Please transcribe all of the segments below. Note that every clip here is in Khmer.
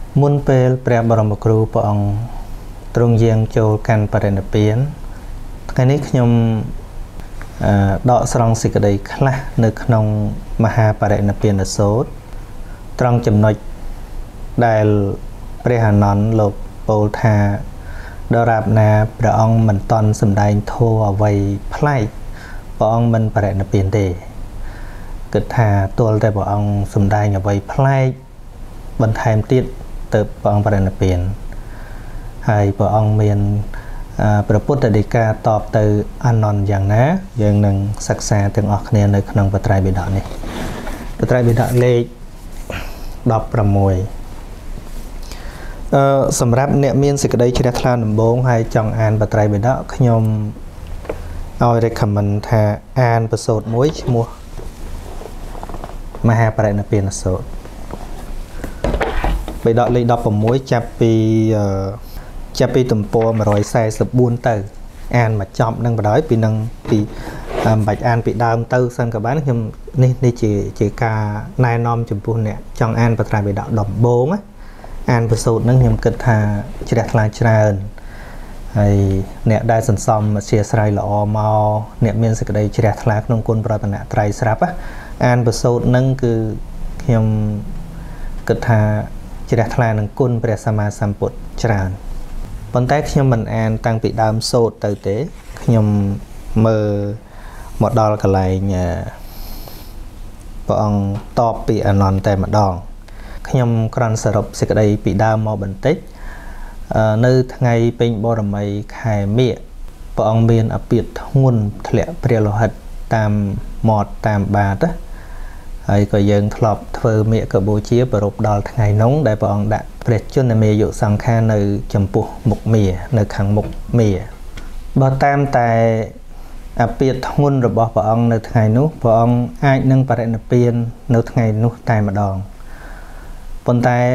មុនពេលព្រះបរមគ្រូព្រះអង្គទ្រង់យាងចូលកាន់បរិនិព្វានថ្ងៃនេះខ្ញុំដកស្រង់សេចក្តីខ្លះនៅក្នុងមហាបរិនិព្វានសូត្រត្រង់ចំណុចដែលព្រះអានន្ទលោកពោលថាដរាបណាព្រះអង្គមិនតន់សម្ដែងធម៌អ្វីប្លែកព្រះអង្គមិនបរិនិព្វានទេគិតថាទល់តែព្រះអង្គសម្ដែងអ្វីប្លែកបន្ថែមទៀតទៅព្រះអង្គបរិនិព្វានហើយព្រះអង្គមានព្រះពុទ្ធដីកាតបទៅអានន្ទយ៉ាងណាយើងនឹងសិក្សាទាំងអស់គ្នានៅក្នុងបត្រៃបិដកនេះបត្រៃបិដកលេខ16សម្រាប់អ្នកមានសេចក្តីជ្រះថ្លាដំបូងហើយចង់អានបត្រៃបិដកខ្ញុំឲ្យ recommend ថាអានប្រសូតមួយឈ្មោះមហាបរិនិព្វានសូត្របិដកលេខ16ចាប់ពីទំព័រ144ទៅអានមកចប់នឹងបណ្ដោយពីនឹងពីមិនបាច់អានពីដើមទៅសិនក៏បានខ្ញុំនេះជាការណែនាំចំពោះអ្នកចង់អានបត្រៃបិដកដំបូងអានប្រសូតនឹងខ្ញុំគិតថាជ្រះថ្លាច្រើនហើយអ្នកដែលសន្សំអធិស្ឋានល្អមកអ្នកមានសេចក្តីជ្រះថ្លាក្នុងគុណប្រតនត្រ័យស្រាប់អានប្រសូតនឹងគឺខ្ញុំគិតថាជ្រះថ្លានឹងគុណព្រះសម្មាសម្ពុទ្ធច្រើនប៉ុន្តែខ្ញុំមិនអានតាំងពីដើមសូត្រទៅទេខ្ញុំមើលមកដល់កន្លែងព្រះអង្គតបពីអានន្ទតែម្ដងខ្ញុំគ្រាន់សរុបសេចក្តីពីដើមមកបន្តិចនៅថ្ងៃពេញបរមីខែមិញព្រះអង្គមានអពាធធ្ងន់ធ្លាក់ព្រះលោហិតតាមមាត់តាមបាតហើយក៏យើងធ្លាប់ធ្វើមេកបូជាប្រពដល់ថ្ងៃនោះដែលព្រះអង្គដាក់ព្រះជន្មាយុសង្ខារនៅចំពោះមុខមានៅខាងមុខមាបើតាមតែអពាធធ្ងន់របស់ព្រះអង្គនៅថ្ងៃនោះព្រះអង្គអាចនឹងបរិនិព្វាននៅថ្ងៃនោះតែម្ដងប៉ុន្តែ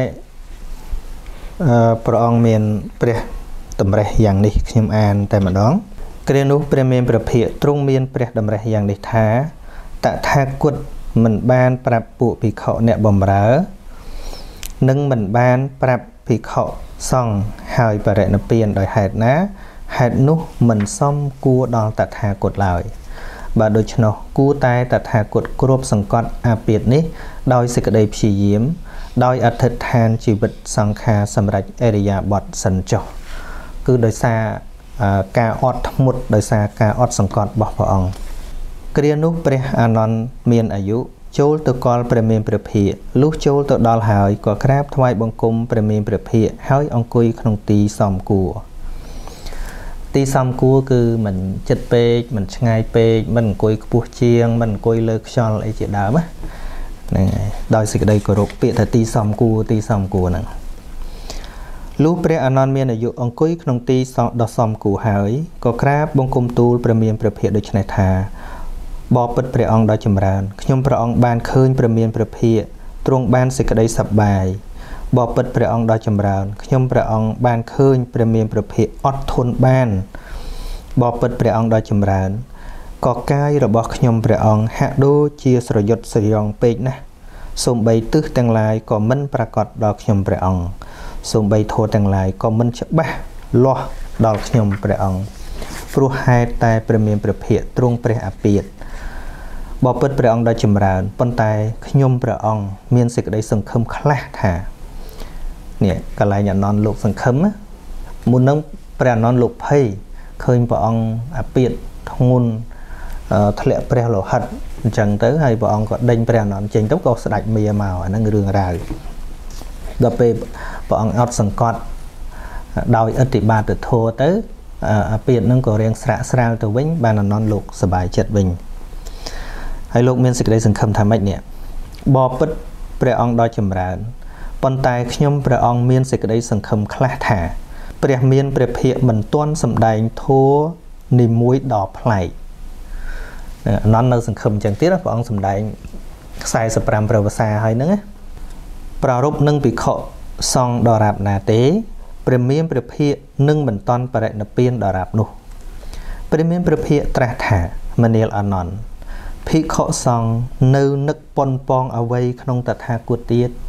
ព្រះអង្គមានព្រះតម្រេះយ៉ាងនេះខ្ញុំអានតែម្ដងគ្រានោះព្រះមានព្រះភិក្ខទ្រង់មានព្រះតម្រេះយ៉ាងនេះថាតថាគតមិនបានប្រាប់ពួកភិក្ខុអ្នកបម្រើនិងមិនបានប្រាប់ភិក្ខុសង្ឃហើយបរិនិព្វានដោយហេតុណាហេតុនោះមិនសមគួរដល់តថាគតឡើយបើដូច្នោះគួរតែតថាគតគ្រប់សង្កត់អាពាធនេះដោយសេចក្តីព្យាយាមដោយអធិដ្ឋានជីវិតសង្ខារសម្រាប់អរិយាបថសិនចុះគឺដោយសារការអត់ធ្មត់ដោយសារការអត់សង្កត់របស់ព្រះអង្គគ្រានោះព្រះអានន្ទមានអាយុចូលទៅកល់ព្រះមានព្រះភិក្ខលុះចូលទៅដល់ហើយក៏ក្រាបថ្វាយបង្គំព្រះមានព្រះភិក្ខហើយអង្គុយក្នុងទីសមគួរទីសមគួរគឺមិនចិត្តពេកមិនឆ្ងាយពេកមិនអង្គុយខ្ពស់ជាងមិនអង្គុយលើខ្យល់អីជាដើមហ្នឹងហើយដោយសេចក្តីគោរពពាក្យថាទីសមគួរហ្នឹងលុះព្រះអានន្ទមានអាយុអង្គុយក្នុងទីដ៏សមគួរហើយក៏ក្រាបបង្គំទូលព្រះមានព្រះភិក្ខដូចនេះថាបបិទ្ធព្រះអង្គដ៏ចម្រើនខ្ញុំព្រះអង្គបានឃើញព្រះមានព្រះភិក្ខទ្រង់បានសេចក្តីសប្បាយបបិទ្ធព្រះអង្គដ៏ចម្រើនខ្ញុំព្រះអង្គបានឃើញព្រះមានព្រះភិក្ខអត់ធន់បានបបិទ្ធព្រះអង្គដ៏ចម្រើនក៏កាយរបស់ខ្ញុំព្រះអង្គហាក់ដូចជាស្រយុតស្រយងពេកណាស់សូម្បីទិសទាំងឡាយក៏មិនប្រកបដល់ខ្ញុំព្រះអង្គសូម្បីធម៌ទាំងឡាយក៏មិនច្បាស់លាស់ដល់ខ្ញុំព្រះអង្គព្រោះហេតុតែព្រះមានព្រះភិក្ខទ្រង់ព្រះអាពាធបបិទ្ធព្រះអង្គដ៏ចម្រើនប៉ុន្តែខ្ញុំព្រះអង្គមានសេចក្តីសង្ឃឹមខ្លះថានេះកន្លែងអានន្ទលោកសង្ឃឹមមុននឹងព្រះអានន្ទលោកភ័យឃើញព្រះអង្គអាពាធធ្ងន់ធ្លាក់ព្រះលោហិតអញ្ចឹងទៅហើយព្រះអង្គក៏ដេញព្រះអានន្ទចេញទៅក៏ស្ដេចមាមកអាហ្នឹងរឿងរ៉ាវដល់ពេលព្រះអង្គអត់សង្កត់ដោយអធិបាតធម៌ទៅអាពាធហ្នឹងក៏រៀងស្រាក់ស្រាលទៅវិញបានអានន្ទលោកសប្បាយចិត្តវិញហើយលោកមានសេចក្តីសង្ឃឹមថាម៉េចនេះបបិទ្ធព្រះអង្គដ៏ចម្រើនប៉ុន្តែខ្ញុំព្រះអង្គមានសេចក្តីសង្ឃឹមខ្លះថាព្រះមានព្រះភិក្ខមិនទាន់សម្ដែងធម៌នីមួយដ៏ប្លែកអានន្ទនៅសង្ឃឹមអញ្ចឹងទៀតព្រះអង្គសម្ដែង45ព្រះវស្សាហើយហ្នឹងប្ររពនឹងភិក្ខុសង្ឃដរាបណាទេព្រះមានព្រះភិក្ខនឹងមិនទាន់បរិនិព្វានដរាបនោះព្រះមានព្រះភិក្ខត្រាស់ថាមនាលអានន្ទភិក្ខុសង្ឃនៅនឹកប៉ុនប៉ងអ្វីក្នុងតថាគតទៀត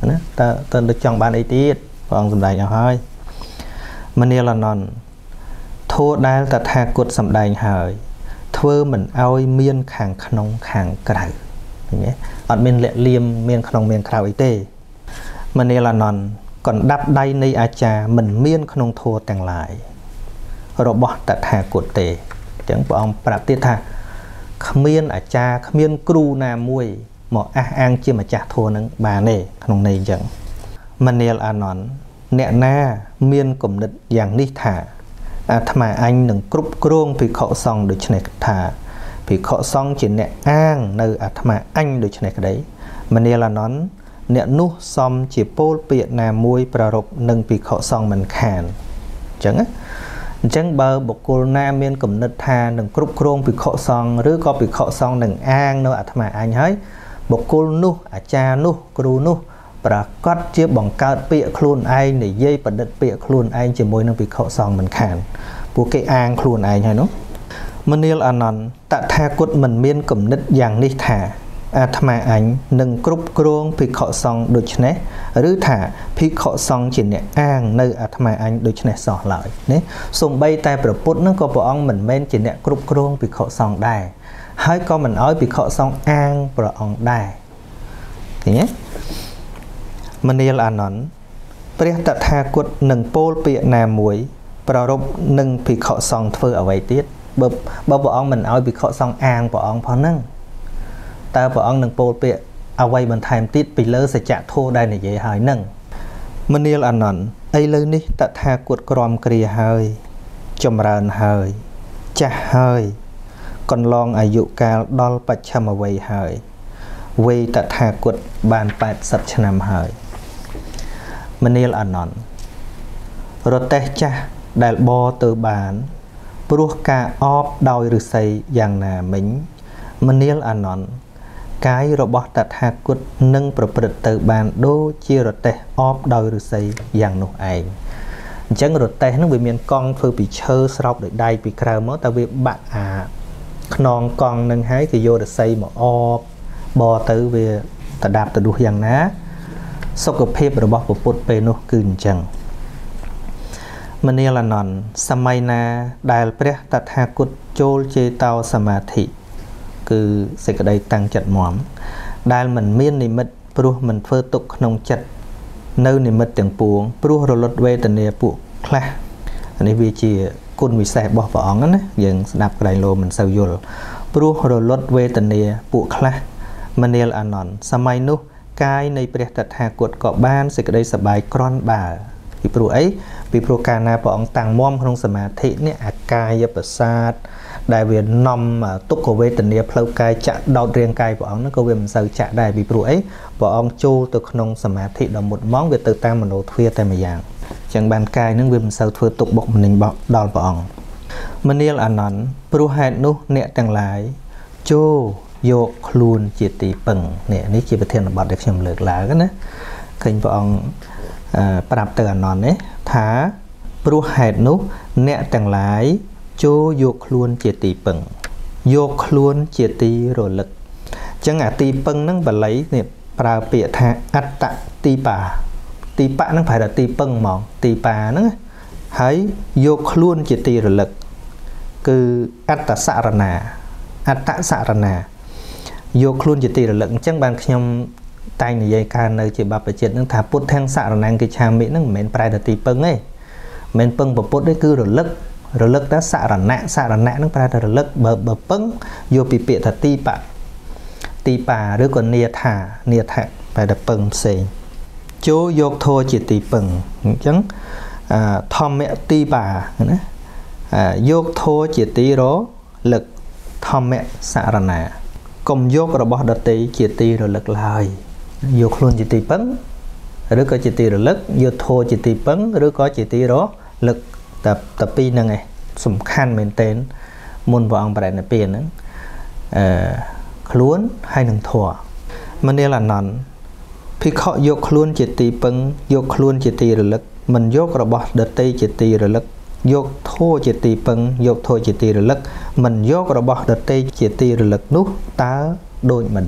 ណាតើដឹកចង់បានអីទៀតព្រះអង្គសម្ដែងអស់ហើយមនាលអនន្តធัวដែលតថាគតសម្ដែងហើយធ្វើមិនឲ្យមានខាងក្នុងខាងក្រៅឃើញទេអត់មានលាក់លៀមមានក្នុងមានក្រៅអីទេមនាលអនន្តកណ្ដាប់ដៃនៃអាចារ្យមិនមានក្នុងធัวទាំងឡាយរបស់តថាគតទេអញ្ចឹងព្រះអង្គប្រាប់ទៀតថាគ្មានអាចារ្យគ្មានគ្រូណាមួយមកអះអាងជាម្ចាស់ធัวនឹងបានទេក្នុងន័យអញ្ចឹងមនាលអានន្តអ្នកណាមានគំនិតយ៉ាងនេះថាអាត្មាអញនឹងគ្រប់គ្រងភិក្ខុសង្ឃដូច្នេះថាភិក្ខុសង្ឃជាអ្នកអាងនៅអាត្មាអញដូច្នេះក្តីមនាលអានន្តអ្នកនោះសមជាពោលពាក្យណាមួយប្ររពនឹងភិក្ខុសង្ឃមិនខានអញ្ចឹងណាអញ្ចឹងបើបុគ្គលណាមានគំនិតថានឹងគ្រប់គ្រងភិក្ខុសង្ឃឬក៏ភិក្ខុសង្ឃនឹងអាងនៅអាត្មាអញហើយបុគ្គលនោះអាចារ្យនោះគ្រូនោះប្រកាសជាបង្កើតពាក្យខ្លួនឯងនិយាយប្រឌិតពាក្យខ្លួនឯងជាមួយនឹងភិក្ខុសង្ឃមិនខានពួកគេអាងខ្លួនឯងហើយនោះមនាលអានន្តតថាគតមិនមានគំនិតយ៉ាងនេះថាអាត្មាអញនឹងគ្រប់គ្រងភិក្ខុសង្ឃដូច្នេះឬថាភិក្ខុសង្ឃជាអ្នកអាងនៅអាត្មាអញដូច្នេះសោះឡើយណាសូម្បីតែព្រះពុទ្ធនឹងក៏ព្រះអង្គមិនមែនជាអ្នកគ្រប់គ្រងភិក្ខុសង្ឃដែរហើយក៏មិនអោយភិក្ខុសង្ឃអាងព្រះអង្គដែរឃើញទេមនាលអានន្តព្រះតថាគតនឹងពោលពាក្យណាមួយប្ររពនឹងភិក្ខុសង្ឃធ្វើអ្វីទៀតបើព្រះអង្គមិនអោយភិក្ខុសង្ឃអាងព្រះអង្គផងហ្នឹងតើព្រះអង្គនឹងពោលពាក្យអ្វីបន្ថែមទៀតពីលើសច្ចធម៌ដែលនិយាយហើយហ្នឹងមនាលអានន្តឥឡូវនេះតថាគតក្រំគ្រាហើយចម្រើនហើយចាស់ហើយកន្លងអាយុកាលដល់បច្ឆមវ័យហើយវ័យតថាគតបាន80ឆ្នាំហើយមនាលអានន្តរទេះចាស់ដែលបរទៅបានព្រោះការអបដោយឫស្សីយ៉ាងណាមិញមនាលអានន្តកាយរបស់តថាគតនឹងប្រព្រឹត្តទៅបានដូចជារទេះអបដោយឫស្សីយ៉ាងនោះឯងអញ្ចឹងរទេះនឹងវាមានកង់ធ្វើពីឈើស្រោបដោយដៃពីក្រៅមកតែវាបាក់អាខ្នងកង់នឹងហើយគេយកឫស្សីមកអបបរទៅវាតដាប់ទៅនោះយ៉ាងណាសុខភាពរបស់ពុទ្ធពេលនោះគឺអញ្ចឹងមនាលអានន្តសម័យណាដែលព្រះតថាគតចូលចេតោសមាធិគឺសេចក្តីតាំងចិត្តមាំដែលមិនមាននិមិត្តព្រោះមិនធ្វើទុកក្នុងចិត្តនៅនិមិត្តទាំងពួងព្រោះរលត់វេទនាពួកខ្លះនេះវាជាគុណវិសេសរបស់ព្រះអង្គណាយើងស្ដាប់ក្រែងលោមិនសូវយល់ព្រោះរលត់វេទនាពួកខ្លះមនាលអានន្តសម័យនោះកាយនៃព្រះតថាគតក៏បានសេចក្តីសប្បាយក្រន់បើពីព្រោះអីពីព្រោះកាលណាព្រះអង្គតាំងមាំក្នុងសមាធិនេះអាកាយប្រសាទដែលវានាំទុក្ខវេទនាផ្លូវកាយចាក់ដោតរាងកាយព្រះអង្គហ្នឹងក៏វាមិនសូវចាក់ដែរពីព្រោះអីព្រះអង្គចូលទៅក្នុងសមាធិដ៏មុតម៉ងវាទៅតាមមនោទ្វារតែម្យ៉ាងអញ្ចឹងបានកាយហ្នឹងវាមិនសូវធ្វើទុក្ខបុកម្នេញដល់ព្រះអង្គមនាលអានន្តព្រោះហេតុនោះអ្នកទាំងឡាយចូលយកខ្លួនជាទីពឹងនេះជាប្រធានបទដែលខ្ញុំលើកឡើងណាឃើញព្រះអង្គប្រាប់ទៅអានន្តនេះថាព្រោះហេតុនោះអ្នកទាំងឡាយចូលយកខ្លួនជាទីពឹងយកខ្លួនជាទីរលឹកអញ្ចឹងអាទីពឹងហ្នឹងបាលីនេះប្រើពាក្យថាអត្តទីបាទីបៈហ្នឹងប្រែថាទីពឹងហ្មងទីបាហ្នឹងហើយយកខ្លួនជាទីរលឹកគឺអត្តសរណាអត្តសរណាយកខ្លួនជាទីរលឹកអញ្ចឹងបានខ្ញុំតែងនិយាយការនៅជាបព្វជិតហ្នឹងថាពុទ្ធទាំងសរណាងកិច្ឆាមិហ្នឹងមិនមែនប្រែថាទីពឹងទេមិនពឹងពុទ្ធទេគឺរលឹករលឹកតែសរណៈហ្នឹងប្រែថារលឹកបើពឹងយកពីពាក្យថាទីបាឬក៏នាថាប្រែថាពឹងផ្សេងចូលយកធម៌ជាទីពឹងអញ្ចឹងធម្មទីបាណាយកធម៌ជាទីរលឹកធម្មសរណាកុំយករបស់ដតីជាទីរលឹកឡើយយកខ្លួនជាទីពឹងឬក៏ជាទីរលឹកយកធម៌ជាទីពឹងឬក៏ជាទីរលឹកតែពីរហ្នឹងឯងសំខាន់មែនទែនមុនព្រះអង្គបរិនិព្វានហ្នឹងខ្លួនហើយនឹងធម៌មនាលអានន្តភិក្ខុយកខ្លួនជាទីពឹងយកខ្លួនជាទីរលឹកមិនយករបស់ដតីជាទីរលឹកយកធម៌ជាទីពឹងយកធម៌ជាទីរលឹកមិនយករបស់ដតីជាទីរលឹកនោះតើដូចម្ដេច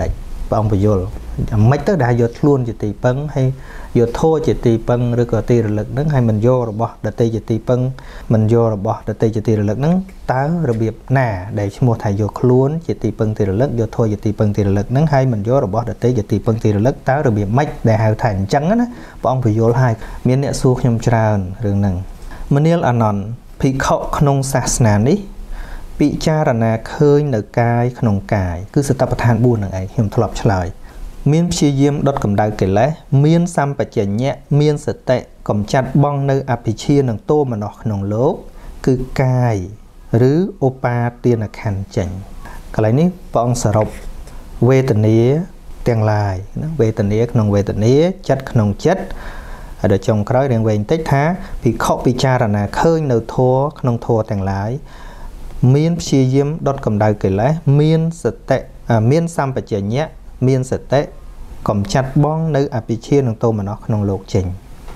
ông phải vô mấy tới đã vô luôn chỉ tì bưng hay vô thô chỉ tì bưng rồi có tì lực nắng hay mình vô rồi bỏ đặt tì chỉ tì bưng mình vô rồi bỏ đặt tì chỉ tì lực nắng táo rồi biệt nè để mua thầy vô luôn chỉ tì bưng tì lực vô thô chỉ tì bưng tì lực nắng hay mình vô rồi bỏ đặt tì chỉ tì bưng tì lực táo rồi biệt mấy để hào thành trắng á ông phải vô hai miếng nhẹ xu nhom tràn rừng nằng mình yêu anh nón bị khọ khung sạt nàn đi bị cha rà nà khơi nở cài khung cài cứ sự tập than buồn này nhom thọp lại miên chia diêm đốt cầm đào kể lẽ miên xăm bạch chè nhẹ miên sợ tệ cầm chặt bong nơi áp chia nằng tô mà nó nòng lố cứ cài rứ opa tiền là khăn chảnh cái này ní bong sờ rộp về tình nghĩa tiền lại về tình nghĩa nòng về tình nghĩa chất nòng chất ở trong cái đang về tích thá vì khó bị cha là nà khơi nở thua nòng thua tiền lại miên chia diêm đốt cầm đào kể lẽ miên sợ tệ miên xăm bạch chè nhẹ miên sợ tệ cầm chặt bong nơi áp chia nông tô mà nó không lột trình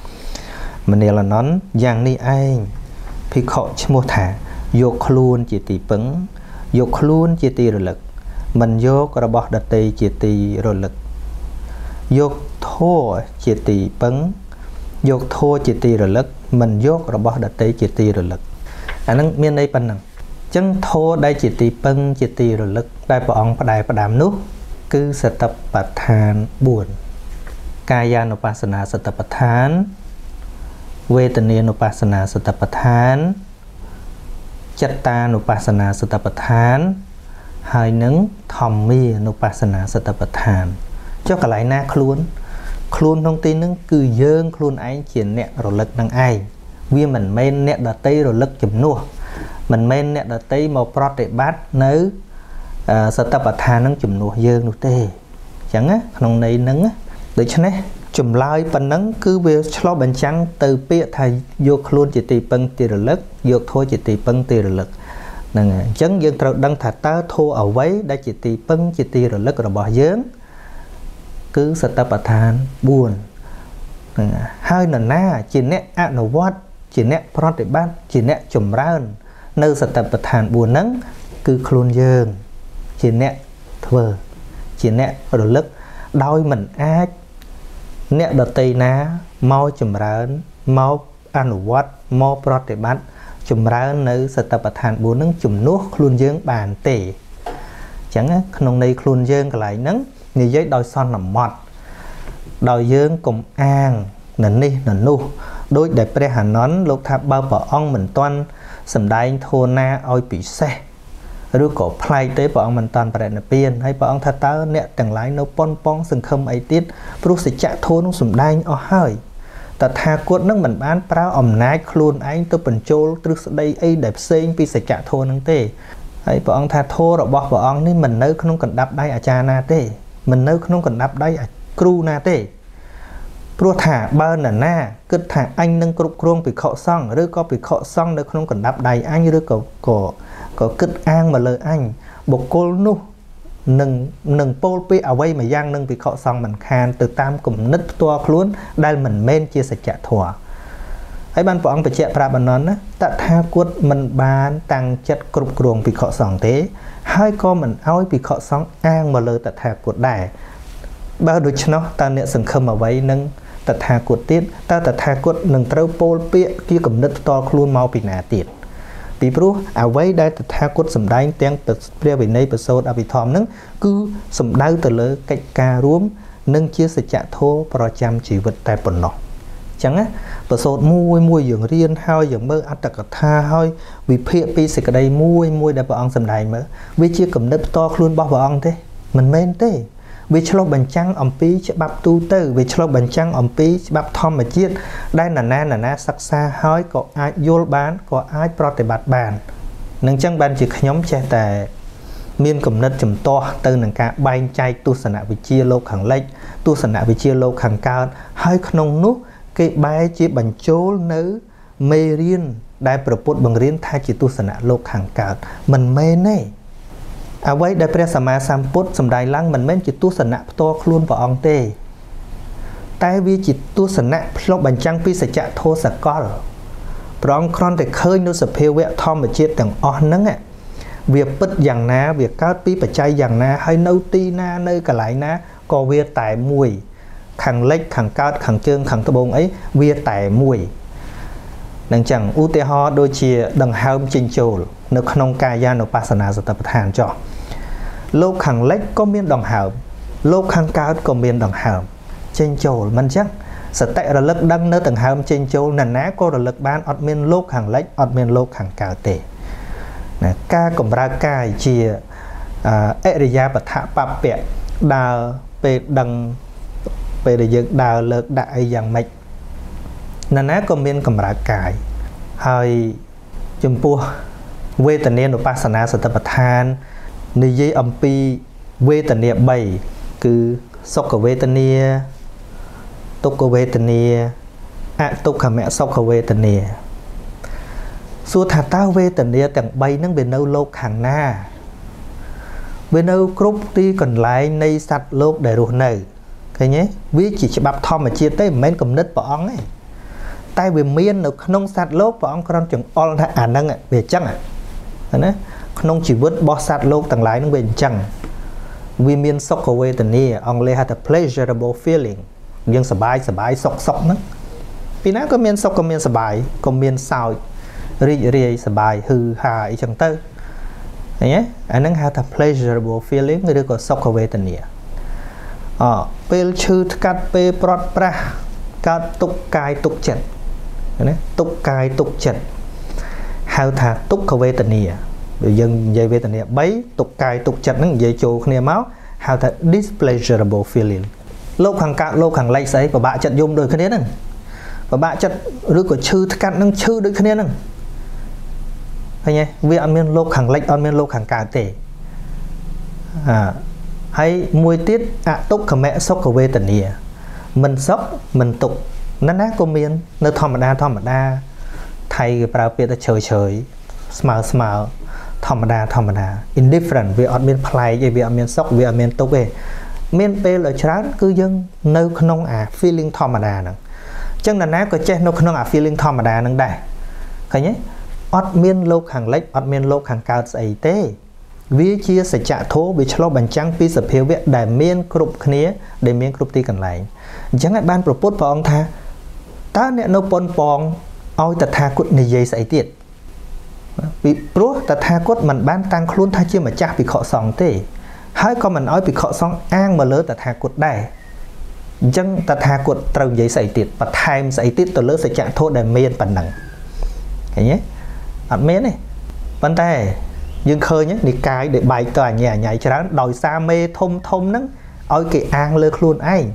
mình này là nón giang ni anh thì khó mua thả vô luôn chỉ tì bứng vô luôn chỉ tì rồi lực mình vô có bỏ đặt tì chỉ tì rồi lực vô thô chỉ tì bứng vô thô chỉ tì rồi lực mình vô có bỏ đặt tì chỉ tì rồi lực anh à, miên đây bên nào chân thô đây chỉ tì bứng chỉ tì rồi lực đây bỏ ông đại bỏ đàm nút cứสติปัฏฐานบุญกายานุปัสสนาสติปัฏฐานเวทนานุปัสสนาสติปัฏฐานจิตตานุปัสสนาสติปัฏฐานหายนึงธรรมีนุปัสสนาสติปัฏฐานเจ้ากระไรหน้าคล้วนthông tinนึงคือเยิงคล้วนไอ้เขียนเนี่ยระลึกนังไอ้เวียมันไม่เนี่ยดัตตี้ระลึกจุ่มนัวมันไม่เนี่ยดัตตี้มาปรอดเดบัตเนื้อสตปัฏฐานนั่งจุ่มนัวเยิงนู่เต้chẳng áក្នុងnày nắng á để cho nên chùm lai phần nắng cứ về cho bánh trắng từ bịa thầy vô luôn chỉ tì băng tì rồi lật vô thôi chỉ tì băng tì rồi lật nè chấn dân trâu đăng thả ta thô ở váy đã chỉ tì băng chỉ tì rồi lật rồi bỏ dớn cứ sạch tập bạch than buồn hai nè na chỉ nét ạ nổ vót chỉ nét pro để ban chỉ nét chùm ra nơi sạch tập bạch than buồn nắng cứ luôn dơn chỉ nét thờ chỉ nét rồi lật đôi mình ác nét đợt tây ná mau chùm ra mau ăn vót mau pro để ban chùm ra nơi sạch tập bạch than buồn nắng chùm nuốt luôn dơn bàn tể chẳng áក្នុងnày luôn dơn cái lại nắng như giấy đôi son nằm mọt đòi dương cùng an nền đi nền nu đôi đẹp pre hà nón lúc tháp bao vợ ông mình toan sầm đai thô na oi bị xe rồi cổ play tới vợ ông mình toàn bẹn là piên hay vợ ông thà tớ nè chẳng lái nấu pon pon sừng khâm ấy tiết pro sẽ chạ thô nó sầm đai o hơi ta tha cuốn nước mình bán prao ẩm nái luôn anh tôi bẩn trôi từ đây ấy đẹp xinh vì sẽ chạ thô năng tê hay vợ ông thà thô rồi bỏ vợ ông nên mình nơi không cần đạp đai à cha na tê mình nơi không cần đạp đáy kru na tê pro thả ba nè na cứ thả anh nâng cục kruông bị khọ xong rồi có bị khọ xong nơi không cần đạp đáy anh rồi có cứt an mà lời anh bộc cô nu nâng pol pi ở đây mà giang nâng bị khọ xong mình khan từ tam cùng nứt to luôn đây mình men chia sẻ chạ thua ấy ban bọn phải chẹt ra bàn nón á tạ tha quất mình bán tăng chất cục kruông bị khọ xong thế hai con mình áo bị khọ xong an mà lời tạ tha quất đài bao đôi nó ta nè sừng khâm ở vậy nâng tạ tha quất tiết ta tạ tha quất nâng trâu pol pia kia cầm nứt to luôn mau bị nà tiệt bị bố ở vậy đây tạ tha quất sầm đai tiếng từ pre về nay từ sâu đã bị thòm nâng cứ sầm đai từ lỡ cách ca rúm nâng chia sẻ chạ thô pro chăm chỉ vật tai bẩn nọ chẳng á từ sâu mui giường riêng hai giường mơ ăn tạc tha hai vì phê pi sẽ cái đây mui đã bảo ông sầm đai mơ vì chia cầm nứt to luôn bao bảo ông thế mình men thế vì cho bánh trắng ẩm pí sẽ bắp tu tư vì cho bánh trắng ẩm pí bắp thom mà chiết đây là na sắc xa hỏi có ai vô bán có ai pro để bạt bàn nâng trắng bàn chỉ nhóm che tệ miên cầm nứt chùm to từ nâng cả bay chay tu sẵn nạ vì chia lô khẳng lệch tu sẵn nạ vì chia lô khẳng cao hơi không nút cái bay chỉ bánh chố nữ mê riêng đại propos bằng riêng thay chỉ tu sẵn nạ lô khẳng cao mình mê này à vậy đại pre sama samput sầm đai lăng mình men chỉ tu sẵn nạ to luôn vào ông tê tai vi chỉ tu sẵn nạ lộc bánh trăng pi sẽ chạ thô sạc con prong con để khơi nó sập heo vẹt thom mà chết từng on nắng ạ việc bứt dạng ná việc cao pi bạch chay dạng ná hay nâu ti na nơi cả lại ná có việc tại mùi khẳng lệch khẳng cao khẳng chương khẳng tơ bông ấy việc tại mùi đằng chẳng ưu tê ho đôi chia đằng hao chinh châu nước nông ca gia nộp pasana tập hàn cho lô khẳng lệch có miên đằng hao lô khẳng cao có miên đằng hao chinh châu mình chắc sẽ tại là lực đăng nơi tầng hao chinh châu nền ná có là lực ban ọt miên lô khẳng lệch ọt miên lô khẳng cao tệ ca cùng ra cài chia Eriya bát thạ bạp bẹ đào về đằng về để dựng đào lực đại dạng mạch nè ná có miên cầm ra cài hơi chùm pua quê tần niên của pasana sát tập than nơi dây âm pi quê tần niên bảy cứ sốc của quê tần niên tục của quê tần niên tục cả mẹ sốc của quê tần niên xua thả tao về tận địa tầng bay nâng bên nâu lốc hàng na bên nâu cướp ti còn lại nay sạch lốc để ruột này thấy nhé viết chỉ bắp thom mà chia tới mấy cầm nứt bỏ ong ấy tay về miên nó không sạch lốc bỏ ong con chừng on thay à nâng về chăng à không chỉ vứt bỏ sạch lốc tầng lại nó bên chăng vì miên sốc của về tận địa ong lấy had a pleasurable feeling nhưng sờ bài sọc nó vì nó có miên sốc có miên sờ bài có miên sao rì sờ bài hư hà chẳng tư nhé anh đang have a pleasurable feeling người được có sốc về tận địa pel chư cắt pe prot pra cắt tục cài tục chật tục cài tục chật hao thà tục về tận địa bây giờ dây về tận địa bấy tục cài tục chật nó dây trồ khné máu hao thà displeasurable feeling lô hàng cạn lô hàng lay sấy và bạn chật dùng đôi cái nè và bạn chật rồi có chư cắt nó chư đôi cái nè thấy nhé vì ăn miên lô hàng lệch ăn miên lô hàng cà tể hay mùi tiết túc cả mẹ sốc của về tận địa mình sốc mình tục nó nát của miên nơi thom đa thay cái bảo biệt là trời smile thom đa indifferent vì ăn miên play vì ăn miên sốc vì ăn miên tục về miên pe là chán cứ dân nơi không feeling thom đa nè chân là nát có che nó không feeling thom đa nè đây thấy nhé ọt miên lô hàng lệch ọt miên lô hàng cao ấy tê vì chia sẻ trả thố bị cho bằng trắng pi sập hiệu viện đại miên cục khné để miên cục ti còn lại chẳng hạn ban propose vào ông tha ta nè nó pon pong oi tật tha cốt này dây sấy tiệt vì pro tật tha cốt mình ban tăng luôn tha chia mà chắc bị khọ sòng tê hai con mình nói bị khọ sòng an mà lớn tật tha cốt đây chẳng tật tha cốt trâu dây sấy tiệt và time sấy tiệt từ lớn sẽ trả thố để miên bản nặng thấy nhé ọt miên này vấn đề nhưng khơi nhé đi cái để bài tòa nhà nhảy cho nó đòi xa mê thông nắng ôi cái an lơ luôn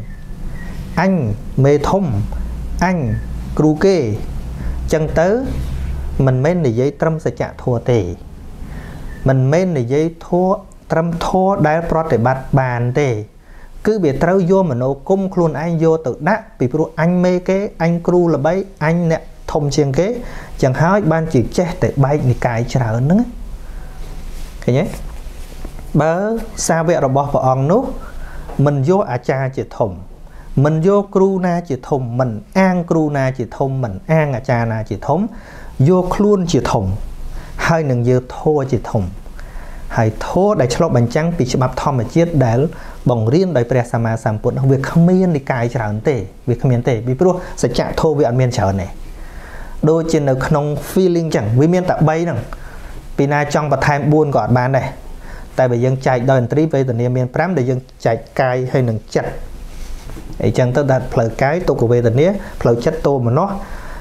anh mê thông anh cru kê chân tớ mình men để giấy trâm sẽ trả thua tệ mình men để giấy thua trâm thua đá pro để bạt bàn tệ cứ bị trâu vô mà nó cung luôn anh vô tự đắc vì pro anh mê cái anh cru là bấy anh nè thông chiên kế chẳng hỏi ban chỉ chết để bay đi cái trả ơn nữa cái nhé bớ xa vẹ rồi bỏ vào ông nút mình vô cha chỉ thùng mình vô cru na chỉ thùng mình an cru na chỉ thùng mình an cha na chỉ thùng vô luôn chỉ thùng hai nâng dư thua chỉ thùng hay thua để cho bánh trắng bị bắp thom mà chết để bỏng riêng đời pre sama samput việc không miên đi cài trả ơn tệ việc không miên tệ vì pro sẽ trả thua với ăn miên trở này đôi trên ở không feeling chẳng vì miên tạo bay nè vì na trong và time buôn gọt bán này tại vì dân chạy đòi trip về từ niệm miền Pram để dân chạy cài hay nâng chặt ấy chẳng tất đặt phở cái tôi của về từ nia phở chất tô mà nó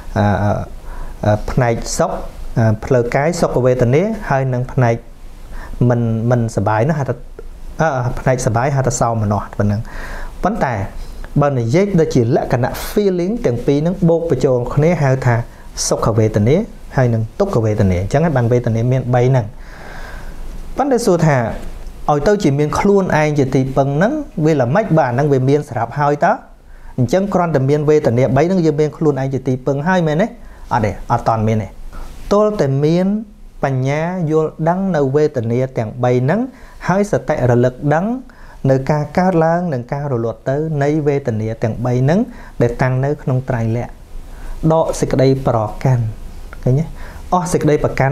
này sốc phở cái sốc của về từ nia hay nâng này mình sờ bài nó hay này sờ bài hay sau mà nó và nâng vấn đề bên này dễ đây chỉ là cái nạ feeling từng pi nó bột vào chỗ này hay thà sốc của về từ nia hay nâng tốt của về tận này chẳng hạn bằng về tận này miền bay nè vấn đề số thà ở tôi chỉ miền luôn ai chỉ thì bằng nắng vì là mấy bạn đang về miền sạp hai đó chẳng còn tận miền về tận này bay nó giờ miền luôn ai chỉ thì bằng hai miền đấy ở đây ở toàn miền này tôi tận miền bành nhá vô đắng nơi về tận này tiền bay nắng hai sợ tệ là lực đắng nơi ca cao lang nâng cao rồi luật tới nơi về tận này tiền bay nắng để tăng nơi không trai lẹ đó sẽ cái đây bỏ can cái nhé dịch đây bạc cắn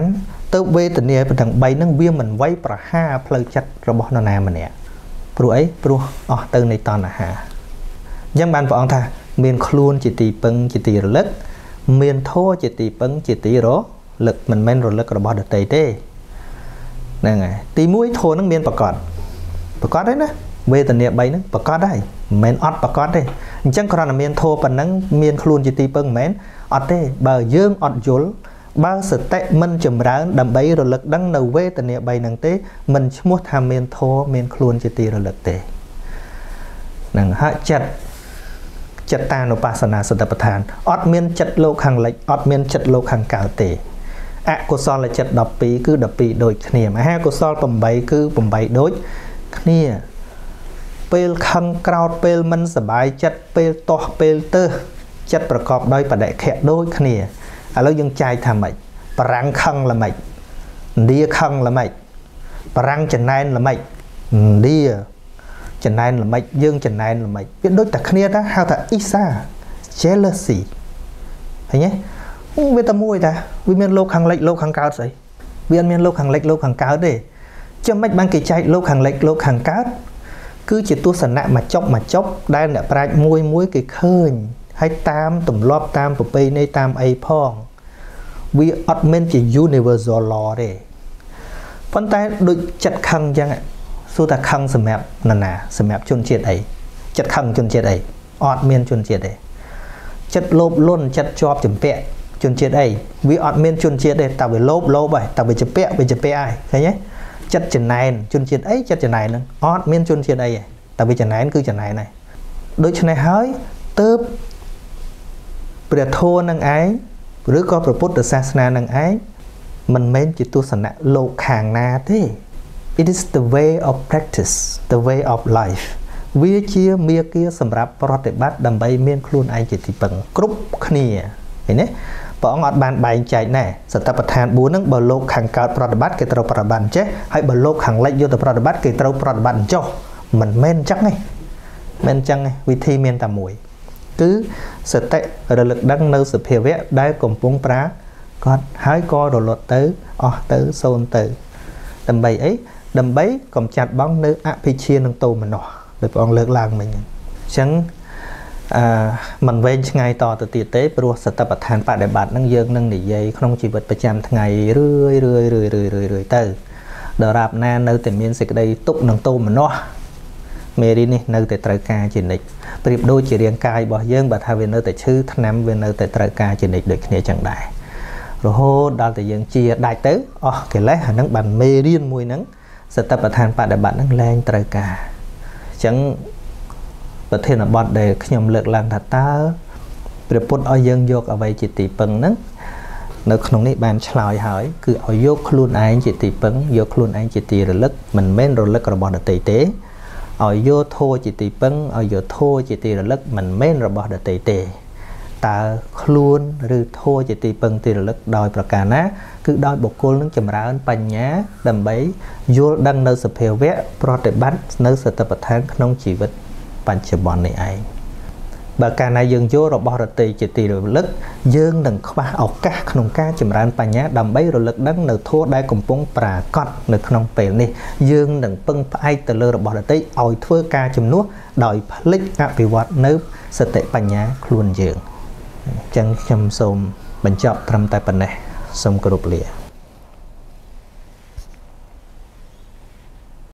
ទៅវេទនាទាំង3ហ្នឹងវាមិនវាយប្រហារផ្លូវចិត្តរបស់នរណាម្នាក់ព្រោះអីព្រោះអស់ទៅនៃតណ្ហាអញ្ចឹងបានព្រះអង្គថាមានខ្លួនជាទីពឹងជាទីរលឹកមានធម៌ជាទីពឹងជាទីរលឹកមិនមែនរលឹករបស់ដតីទេហ្នឹងហើយទី1ធម៌ហ្នឹងមានប្រកបទេណាវេទនា3ហ្នឹងប្រកបហើយមិនមែនអត់ប្រកបទេអញ្ចឹងគ្រាន់តែមានធម៌ប៉ុណ្ណឹងមានខ្លួនជាទីពឹងមិនមែនអត់ទេបើយើងអត់យល់បើសតិមិនចម្រើនដើម្បីរលឹកដឹងនៅវេទនា3ហ្នឹងទេមិនឈ្មោះថាមានធម៌មានខ្លួនជាទីរលឹកទេហ្នឹងហើយចិត្តតានុបស្សនាសតិប្បដ្ឋានអត់មានចិត្តលោកខាងលិចអត់មានចិត្តលោកខាងកើតទេអកុសលចិត្ត12គឺ12ដូចគ្នាមហាកុសល8គឺ8ដូចគ្នាពេលខឹងក្រោធពេលមិនសบายចិត្តពេលទាស់ពេលទើសចិត្តប្រកបដោយបដិខៈដូចគ្នាឥឡូវយើងចែកថាម៉េចបរាំងខឹងល្មិចឌីខឹងល្មិចបរាំងចំណែនល្មិចឌីចំណែនល្មិចយើងចំណែនល្មិចវាដូចតែគ្នាតាហៅថាអ៊ីសា jealousy ឃើញទេវាតែមួយតាវាមានលោកខាងលិចលោកខាងកើតស្អីវាអត់មានលោកខាងលិចលោកខាងកើតទេចាំមិនបានគេចែកលោកខាងលិចលោកខាងកើតគឺជាទស្សនៈមកចប់ដែលអ្នកប្រាជ្ញមួយគេឃើញហើយតាមទម្លាប់តាមប្រពៃណីតាមអីផងវាអត់មានជា universal law ទេប៉ុន្តែដូចចិត្តខឹងអញ្ចឹងសួរថាខឹងសម្រាប់នរណាសម្រាប់ជនជាតិអីចិត្តខឹងជនជាតិអីអត់មានជនជាតិទេចិត្តលោភលន់ចិត្តជាប់ចម្ពាក់ជនជាតិអីវាអត់មានជនជាតិទេតែវាលោភហើយតែវាចម្ពាក់ហើយឃើញទេចិត្តចំណែនជនជាតិអីចិត្តចំណែនហ្នឹងអត់មានជនជាតិអីទេតែវាចំណែនគឺចំណែនហើយដូច្នេះហើយទើបព្រះធម៌នឹងឯងឬក៏ព្រះពុទ្ធសាសនានឹងឯងមិនមែនជាទស្សនៈលោកខាងណាទេ it is the way of practice the way of life វាជាមាគ៌ាសម្រាប់ប្រតិបត្តិដើម្បីមានខ្លួនឯងជាទីពឹងគ្រប់គ្នាឃើញទេព្រះអង្គអត់បានបែងចែកណែសតិប្បដ្ឋាន4ហ្នឹងបើលោកខាងកើតប្រតិបត្តិគេត្រូវប្រតិបត្តិចេះហើយបើលោកខាងលិចយកទៅប្រតិបត្តិគេត្រូវប្រតិបត្តិចុះមិនមែនអញ្ចឹងទេមិនអញ្ចឹងទេវិធីមានតែមួយគឺសតិរលឹកដឹងនៅសភាវៈដែលកំពុងប្រាកដហើយក៏រលត់ទៅអស់ទៅសូន្យទៅដើម្បីអីដើម្បីកំចាត់បងនៅអភិជានឹងតោមនោះដោយព្រះអង្គលើកឡើងមិញអញ្ចឹងមិនវែងឆ្ងាយតទៅទៀតទេព្រោះសតិប្បដ្ឋានបដិបត្តិនឹងយើងនឹងនិយាយក្នុងជីវិតប្រចាំថ្ងៃរឿយទៅដរាបណានៅតែមានសេចក្តីទុកនឹងតោមនោះមេរីនេះនៅតែត្រូវការជានិច្ចប្រៀបដូចជារាងកាយរបស់យើងបើថាវានៅតែឈឺថ្នាំវានៅតែត្រូវការជានិច្ចដូចគ្នាចឹងដែររហូតដល់តែយើងជាដាច់ទៅអស់កិលេសអានឹងបានមេរៀនមួយហ្នឹងសតិប្បដ្ឋានបដិបត្តិហ្នឹងលែងត្រូវការអញ្ចឹងប្រធានបទដែលខ្ញុំលើកឡើងថាតើព្រះពុទ្ធឲ្យយើងយកអ្វីជាទីពឹងហ្នឹងនៅក្នុងនេះបានឆ្លើយហើយគឺឲ្យយកខ្លួនឯងជាទីពឹងយកខ្លួនឯងជាទីរលឹកមិនមែនរលឹករបស់ដទៃទេឲ្យយកធម៌ជាទីពឹងឲ្យយកធម៌ជាទីរលឹកមិនមែនរបស់ដទៃទេតើខ្លួនឬធម៌ជាទីពឹងទីរលឹកដោយប្រការណាគឺដោយបុគ្គលនឹងចម្រើនបញ្ញាដើម្បីយល់ដឹងនៅសភាវៈប្រតិបត្តិនៅសតិប្បដ្ឋានក្នុងជីវិតបច្ចុប្បន្ននេះឯងបើកាលណាយើងយករបស់រតីជាទីរលឹកយើងនឹងខ្វះឱកាសក្នុងការចម្រើនបញ្ញាដើម្បីរលឹកដឹងនៅធម៌ដែលកំពុងប្រាកដនៅក្នុងពេលនេះយើងនឹងពឹងផ្អែកទៅលើរបស់រតីឲ្យធ្វើការជំនួសដោយផ្លិចអភិវឌ្ឍនៅសតិបញ្ញាខ្លួនយើងអញ្ចឹងខ្ញុំសូមបញ្ចប់ត្រឹមតែប៉ុណ្ណេះសូមគោរពលា